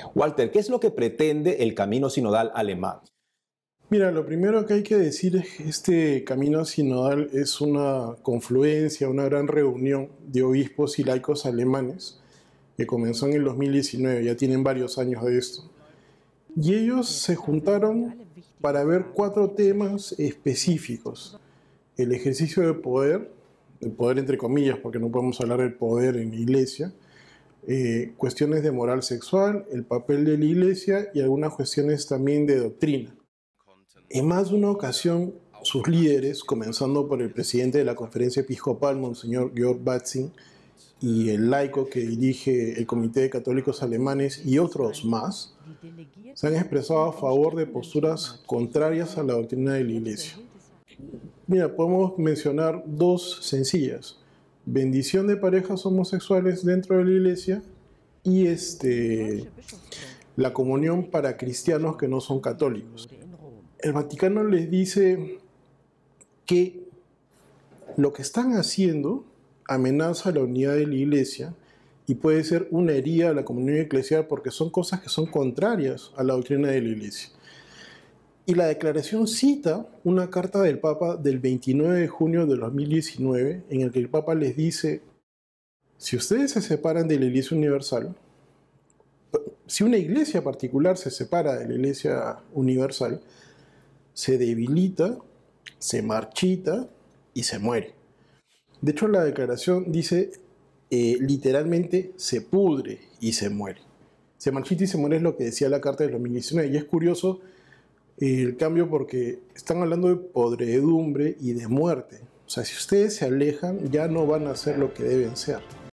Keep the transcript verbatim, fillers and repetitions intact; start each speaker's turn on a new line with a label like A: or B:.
A: Walter, ¿qué es lo que pretende el camino sinodal alemán?
B: Mira, lo primero que hay que decir es que este camino sinodal es una confluencia, una gran reunión de obispos y laicos alemanes que comenzó en el dos mil diecinueve, ya tienen varios años de esto. Y ellos se juntaron para ver cuatro temas específicos: el ejercicio de poder, el poder entre comillas, porque no podemos hablar del poder en la iglesia, eh, cuestiones de moral sexual, el papel de la iglesia y algunas cuestiones también de doctrina. En más de una ocasión, sus líderes, comenzando por el presidente de la conferencia episcopal, Monseñor Georg Batzing, y el laico que dirige el Comité de Católicos Alemanes y otros más, se han expresado a favor de posturas contrarias a la doctrina de la Iglesia. Mira, podemos mencionar dos sencillas: bendición de parejas homosexuales dentro de la Iglesia y este, la comunión para cristianos que no son católicos. El Vaticano les dice que lo que están haciendo amenaza la unidad de la Iglesia y puede ser una herida a la comunión eclesial porque son cosas que son contrarias a la doctrina de la Iglesia. Y la declaración cita una carta del Papa del veintinueve de junio de dos mil diecinueve en el que el Papa les dice: si ustedes se separan de la Iglesia Universal, si una iglesia particular se separa de la Iglesia Universal, se debilita, se marchita y se muere. De hecho, la declaración dice eh, literalmente se pudre y se muere. Se marchita y se muere es lo que decía la carta del dos mil diecinueve. Y es curioso eh, el cambio porque están hablando de podredumbre y de muerte. O sea, si ustedes se alejan, ya no van a ser lo que deben ser.